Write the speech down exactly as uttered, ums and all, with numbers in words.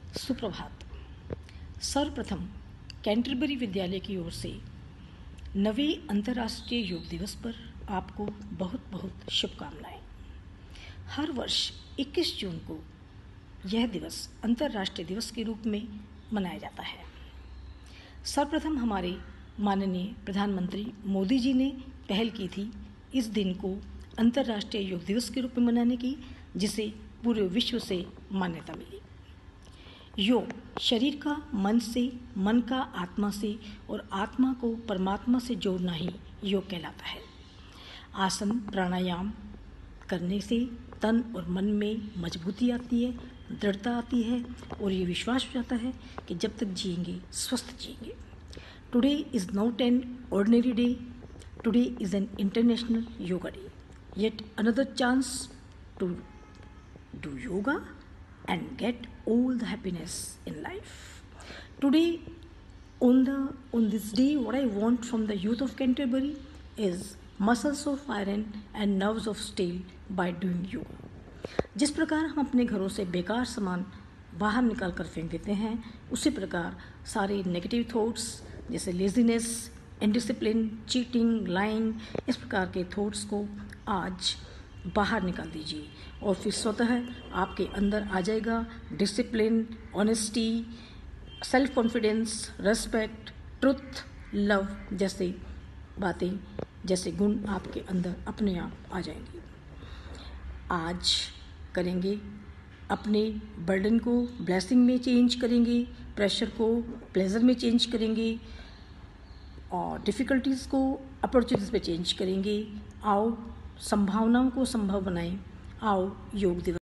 सुप्रभात। सर्वप्रथम कैंटरबरी विद्यालय की ओर से नवे अंतर्राष्ट्रीय योग दिवस पर आपको बहुत बहुत शुभकामनाएं। हर वर्ष इक्कीस जून को यह दिवस अंतर्राष्ट्रीय दिवस के रूप में मनाया जाता है। सर्वप्रथम हमारे माननीय प्रधानमंत्री मोदी जी ने पहल की थी इस दिन को अंतर्राष्ट्रीय योग दिवस के रूप में मनाने की, जिसे पूरे विश्व से मान्यता मिली। योग शरीर का मन से, मन का आत्मा से और आत्मा को परमात्मा से जोड़ना ही योग कहलाता है। आसन प्राणायाम करने से तन और मन में मजबूती आती है, दृढ़ता आती है और ये विश्वास हो जाता है कि जब तक जिएंगे स्वस्थ जिएंगे। Today is not an ordinary day, today is an international yoga day, yet another chance to do yoga and get all the happiness in life. Today, on the on this day, what I want from the youth of Canterbury is muscles of iron and nerves of steel by doing yoga. जिस प्रकार हम अपने घरों से बेकार सामान बाहर निकाल कर फेंक देते हैं, उसी प्रकार सारे नेगेटिव थॉट्स जैसे लेजीनेस, इनडिसिप्लिन, चीटिंग, लाइंग, इस प्रकार के थॉट्स को आज बाहर निकाल दीजिए और फिर स्वतः आपके अंदर आ जाएगा discipline, honesty, self confidence, respect, truth, love जैसे बातें, जैसे गुण आपके अंदर अपने आप आ जाएंगे। आज करेंगे अपने बर्डन को ब्लेसिंग में चेंज करेंगे, प्रेशर को प्लेजर में चेंज करेंगे और डिफ़िकल्टीज़ को अपॉर्चुनिटीज़ में चेंज करेंगे। आओ संभावनाओं को संभव बनाएं। आओ योग दिवस